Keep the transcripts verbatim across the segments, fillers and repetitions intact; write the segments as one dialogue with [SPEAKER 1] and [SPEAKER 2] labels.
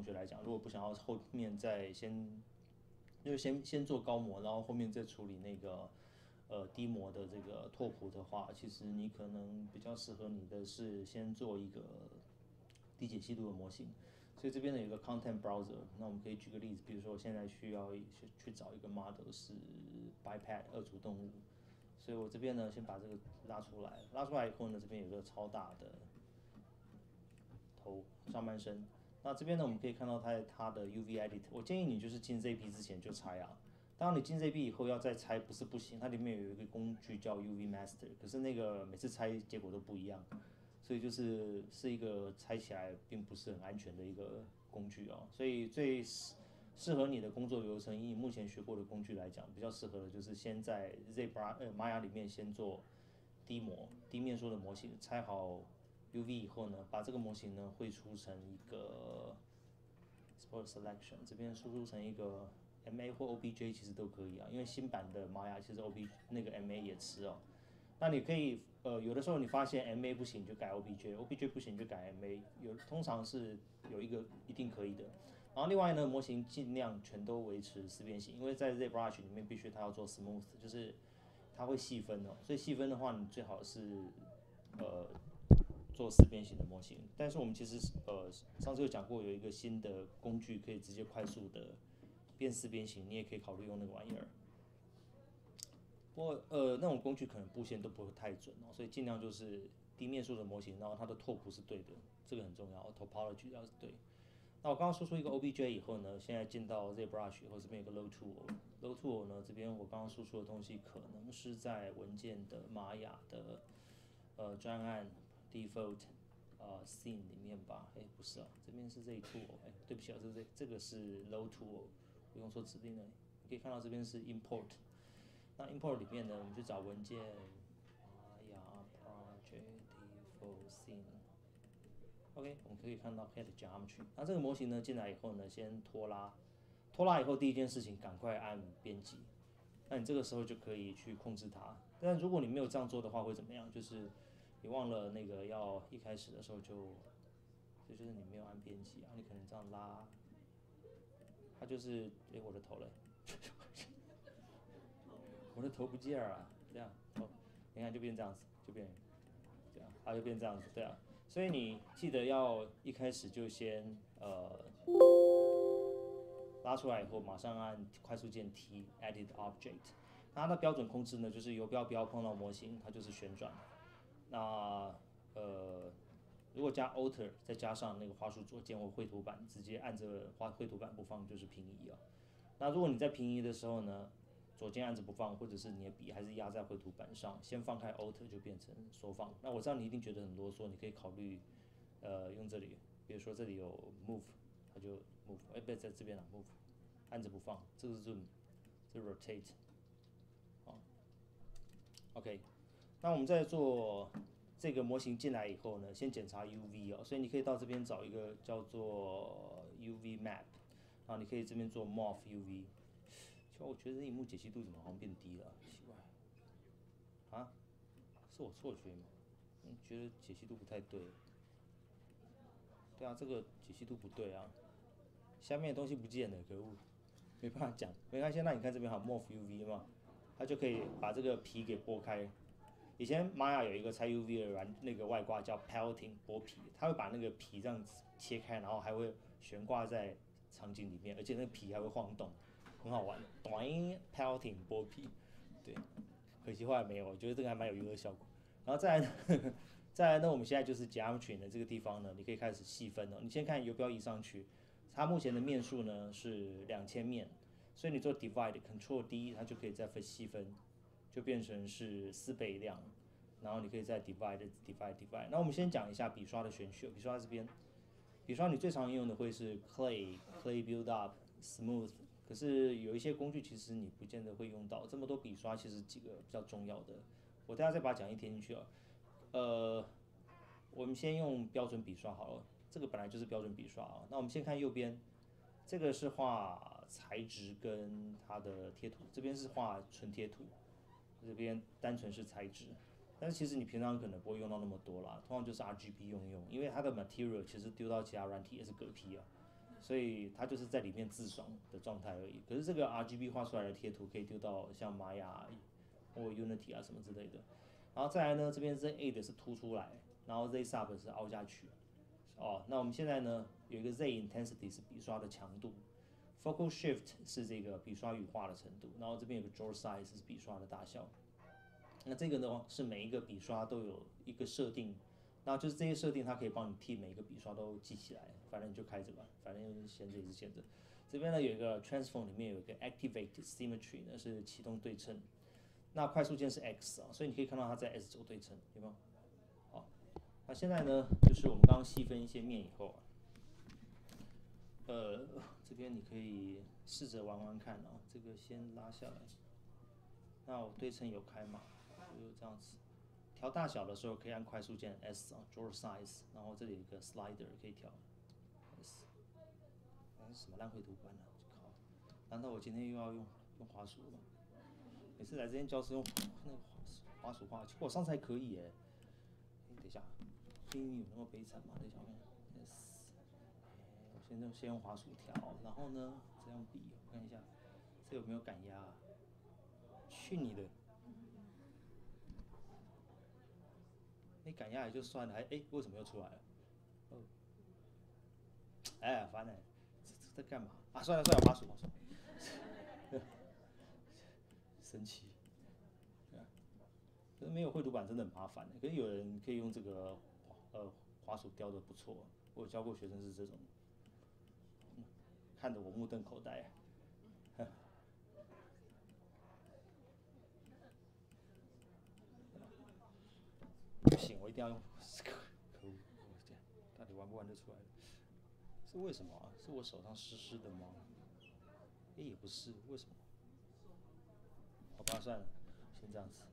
[SPEAKER 1] 学来讲，如果不想要后面再先，就是先先做高模，然后后面再处理那个呃低模的这个拓扑的话，其实你可能比较适合你的是先做一个低解析度的模型。所以这边呢有一个 content browser，那我们可以举个例子，比如说我现在需要去去找一个 model 是 biped 二足动物，所以我这边呢先把这个拉出来，拉出来以后呢，这边有个超大的头上半身。那这边呢，我们可以看到它它的 U V edit。我建议你就是进 Z P 之前就拆啊。当然你进 Z P 以后要再拆不是不行，它里面有一个工具叫 U V Master，可是那个每次拆结果都不一样，所以就是是一个拆起来并不是很安全的一个工具哦。所以最适合你的工作流程，以你目前学过的工具来讲，比较适合的就是先在 ZBrush 呃 Maya 里面先做低模低面缩的模型，拆好 U V 以后呢，把这个模型呢绘出成一个 Export Selection， 这边输出成一个 M A 或 O B J 其实都可以啊，因为新版的 Maya 其实 O B 那个 M A 也吃哦。那你可以呃有的时候你发现 M A 不行就改 O B J，O B J 不行就改 M A， 有通常是有一个一定可以的。然后另外呢，模型尽量全都维持四边形，因为在 ZBrush 里面必须它要做 smooth， 就是它会细分哦，所以细分的话，你最好是呃做四边形的模型。但是我们其实呃上次有讲过，有一个新的工具可以直接快速的变四边形，你也可以考虑用那个玩意儿。不过呃那种工具可能布线都不会太准哦，所以尽量就是低面数的模型，然后它的拓扑是对的，这个很重要 ，topology 要是对。那我刚刚输出一个 O B J 以后呢，现在进到 ZBrush 以后，这边有个 Load Tool，Load Tool 呢，这边我刚刚输出的东西可能是在文件的玛雅的呃专案 Default 呃 Scene 里面吧？哎，不是啊，这边是 Z Tool，哎，对不起啊，这这这个是 Load Tool，我用错指令了。你可以看到这边是 Import， 那 Import 里面呢，我们就找文件玛雅 Project Default Scene。OK， 我们可以看到 Head Geometry。那这个模型呢进来以后呢，先拖拉，拖拉以后第一件事情赶快按编辑。那你这个时候就可以去控制它。但如果你没有这样做的话，会怎么样？就是你忘了那个要一开始的时候就，这就是你没有按编辑啊，你可能这样拉，它就是哎我的头嘞，我的头不见了啊，这样头，你看就变这样子，就变这样，它就变这样子，对啊。所以你记得要一开始就先呃拉出来以后，马上按快速键 T Edit Object。它的标准控制呢，就是游标不要碰到模型，它就是旋转。那呃，如果加 Alter 再加上那个滑鼠左键或绘图板，直接按着画绘图板不放就是平移啊。那如果你在平移的时候呢，左键按着不放，或者是你的笔还是压在绘图板上，先放开 Alter 就变成缩放。那我知道你一定觉得很啰嗦，你可以考虑呃用这里，比如说这里有 Move， 它就 Move， 哎不在这边了 Move， 按着不放，这个是 Zoom， 这 Rotate， 好 ，OK。那我们在做这个模型进来以后呢，先检查 U V 哦，所以你可以到这边找一个叫做 U V Map， 然后你可以这边做 Morph U V。其实我觉得这荧幕解析度怎么好像变低了，奇怪。啊？是我错觉吗？嗯，觉得解析度不太对。对啊，这个解析度不对啊，下面的东西不见了，可恶，没办法讲，没关系。那你看这边好 Morph U V 嘛，它就可以把这个皮给剥开。以前玛雅有一个拆 U V 的软那个外挂叫 Pelting 剥皮，它会把那个皮这样子切开，然后还会悬挂在场景里面，而且那个皮还会晃动，很好玩。短 Pelting 剥皮，对，可惜后来没有，我觉得这个还蛮有娱乐效果。然后再来呢，再来呢，我们现在就是 Geometry 的这个地方呢，你可以开始细分了。你先看游标移上去，它目前的面数呢是两千面，所以你做 Divide Control D， 它就可以再分细分。就变成是四倍量，然后你可以再 divide divide divide。那我们先讲一下笔刷的选取，笔刷这边，笔刷你最常用的会是 clay clay build up smooth， 可是有一些工具其实你不见得会用到，这么多笔刷其实几个比较重要的，我等下再把讲义填进去啊。呃，我们先用标准笔刷好了，这个本来就是标准笔刷啊。那我们先看右边，这个是画材质跟它的贴图，这边是画纯贴图。这边单纯是材质，但是其实你平常可能不会用到那么多啦，通常就是 R G B 用用，因为它的 material 其实丢到其他软体也是嗝屁啊， 所以它就是在里面自爽的状态而已。可是这个 R G B 画出来的贴图可以丢到像玛雅或 Unity 啊什么之类的。然后再来呢，这边 Z eight 是凸出来，然后 Z sub 是凹下去。哦，那我们现在呢有一个 Z intensity 是笔刷的强度 ，Focal shift 是这个笔刷羽化的程度，然后这边有个 draw size 是笔刷的大小。那这个呢是每一个笔刷都有一个设定，那就是这些设定它可以帮你替每一个笔刷都记起来，反正你就开着吧，反正闲着也是闲着。这边呢有一个 transform 里面有一个 activate symmetry 呢是启动对称，那快速键是 X 啊，所以你可以看到它在 S 轴对称，有没有？好，那现在呢就是我们刚刚细分一些面以后啊，呃，这边你可以试着玩玩看啊，这个先拉下来，那我对称有开嘛？就这样子，调大小的时候可以按快速键 S 啊 ，draw size， 然后这里有一个 slider 可以调 S。那是什么烂绘图板啊？靠！难道我今天又要用用滑鼠了吗？每次来这间教室用那个滑鼠画，我上次还可以耶。欸、等一下，英语有那么悲惨吗？等一下我看 S， 我先用先用滑鼠调，然后呢这样比，我看一下这有没有感压、啊？去你的！你赶下来就算了，还哎、欸、为什么又出来了？哦，哎呀烦哎，这这在干嘛啊？算了算了，滑鼠滑鼠，生气。可是没有绘图板真的很麻烦，可是有人可以用这个呃滑鼠雕的不错，我有教过学生是这种，嗯、看得我目瞪口呆。不行，我一定要用。可恶，到底玩不玩得出来？是为什么啊？是我手上湿湿的吗？哎、欸，也不是，为什么？好吧，算了，先这样子。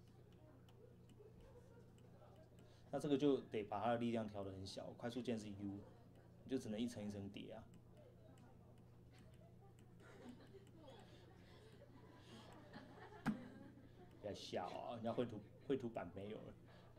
[SPEAKER 1] 那这个就得把它的力量调得很小，快速键是 U， 你就只能一层一层叠啊。不要笑啊，人家绘图绘图板没有了，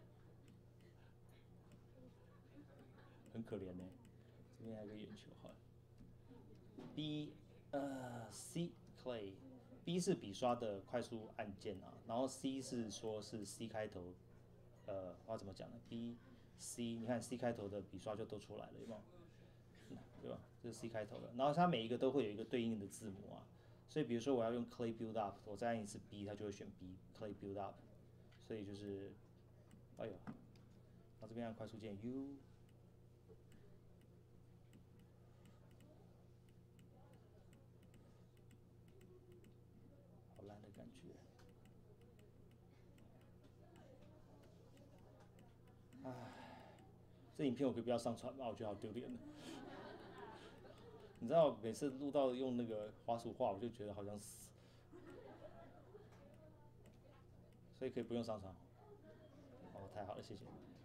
[SPEAKER 1] 很可怜呢、欸。这边还有个眼球，好了。B 呃 C clay，B 是笔刷的快速按键啊，然后 C 是说是 C 开头，呃，我要怎么讲呢 ？B C， 你看 C 开头的笔刷就都出来了，有没有？对吧？这是 C 开头的，然后它每一个都会有一个对应的字母啊，所以比如说我要用 clay build up， 我再按一次 B， 它就会选 B clay build up， 所以就是，哎呦，然后这边按快速键 U， 好烂的感觉，唉，这影片我可以不要上传吗？我觉得好丢脸。你知道每次录到用那个滑鼠画，我就觉得好像死，所以可以不用上传。哦，太好了，谢谢。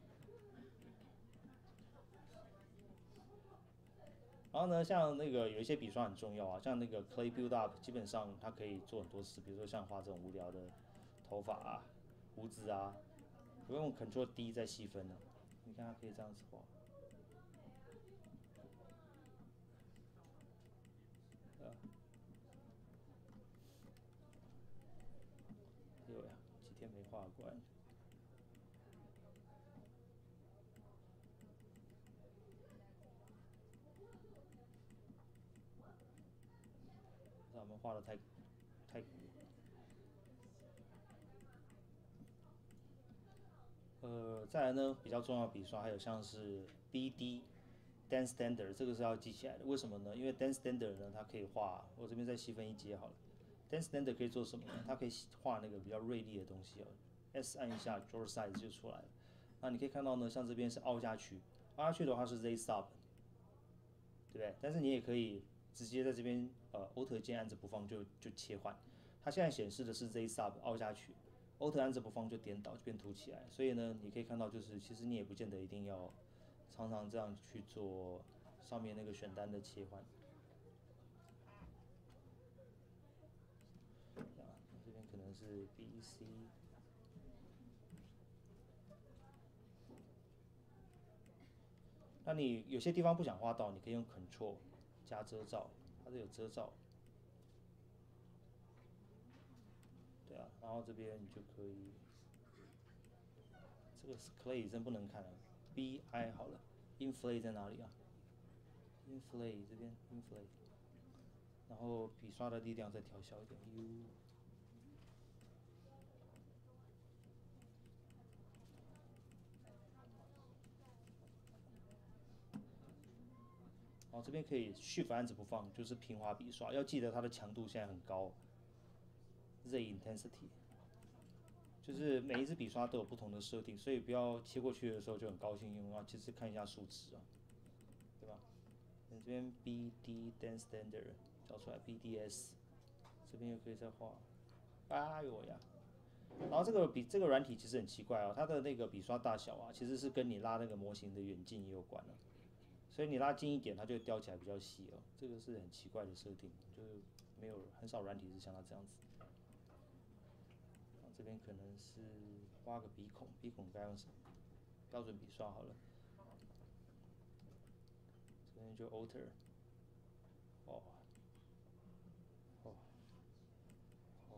[SPEAKER 1] 然后呢，像那个有一些笔刷很重要啊，像那个 clay build up， 基本上它可以做很多事，比如说像画这种无聊的头发啊、胡子啊，不用 Ctrl D 再细分了。你看它可以这样子画。哎呦呀，几天没画过来。让我们画的太太。呃，再来呢，比较重要的笔刷还有像是 B D Dan Standard， 这个是要记起来的。为什么呢？因为 Dan Standard 呢，它可以画，我这边再细分一阶好了。Dan Standard 可以做什么呢？它可以画那个比较锐利的东西哦。S 按一下 ，Draw Size 就出来了。那你可以看到呢，像这边是凹下去，凹下去的话是 Z Sub， 对不对？但是你也可以直接在这边呃 Alt 键按着不放就就切换。它现在显示的是 Z Sub 凹下去。Alt 按着不放就颠倒，就变凸起来。所以呢，你可以看到，就是其实你也不见得一定要常常这样去做上面那个选单的切换。啊，这边可能是 B C。那你有些地方不想画到，你可以用 Control， 加遮罩，它是有遮罩。对啊，然后这边你就可以，这个 clay 真不能看了 ，B I 好了 ，inflate 在哪里啊 ？inflate 这边 inflate， 然后笔刷的力量再调小一点 ，U。然后这边可以 Shift 按着不放，就是平滑笔刷，要记得它的强度现在很高 ，Z intensity。就是每一支笔刷都有不同的设定，所以不要切过去的时候就很高兴用，然后其实看一下数值啊，对吧？你这边 B D Dan Standard 找出来 B D S， 这边又可以再画，哎呦呀！然后这个笔这个软体其实很奇怪哦，它的那个笔刷大小啊，其实是跟你拉那个模型的远近也有关了，所以你拉近一点，它就雕起来比较细哦，这个是很奇怪的设定，就是没有很少软体是像它这样子。这边可能是挖个鼻孔，鼻孔该用什么？标准笔刷好了。这边就 alter， 哦，哦，哦，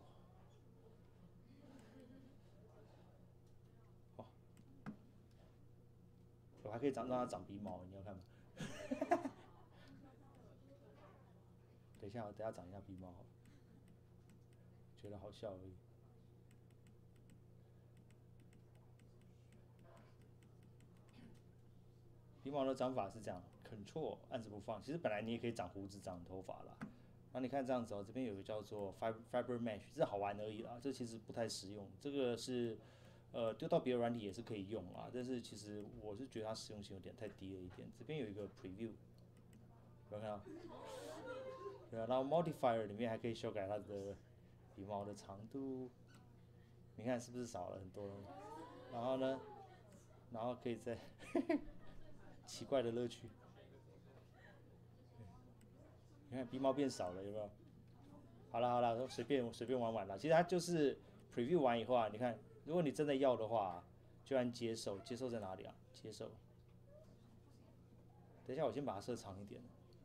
[SPEAKER 1] 哦，我还可以长让它长鼻毛，你要看吗？等一下，我等一下长一下鼻毛，觉得好笑而已。鼻毛的长法是这样 ，Control 按着不放。其实本来你也可以长胡子、长头发啦。然后你看这样子哦，这边有个叫做 Fiber Mesh， 这好玩而已啦，这其实不太实用。这个是呃丢到别的软体也是可以用啊，但是其实我是觉得它实用性有点太低了一点。这边有一个 Preview， 有没有看到？对啊，然后 Modifier 里面还可以修改它的鼻毛的长度，你看是不是少了很多？然后呢，然后可以再奇怪的乐趣，你看鼻毛变少了，有没有？好了好了，随便随便玩玩啦。其实它就是 preview 完以后啊，你看，如果你真的要的话，就按接受，接受在哪里啊？接受。等一下，我先把它设长一点。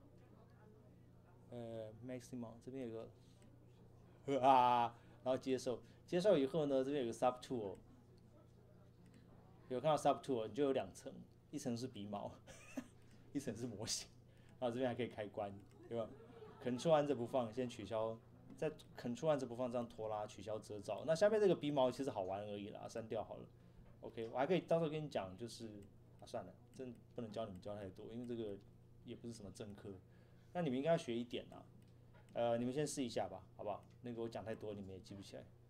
[SPEAKER 1] 呃 ，maximum 这边有个，啊，然后接受，接受以后呢，这边有个 sub tool， 有看到 sub tool， 你就有两层，一层是鼻毛，一层是模型，然后这边还可以开关，对吧？Ctrl 按着不放，先取消，再 Ctrl 按着不放，这样拖拉取消遮罩。那下面这个鼻毛其实好玩而已啦，删掉好了。OK， 我还可以到时候跟你讲，就是啊算了，真不能教你们教太多，因为这个也不是什么正课。那你们应该要学一点啦，呃，你们先试一下吧，好不好？那个我讲太多，你们也记不起来。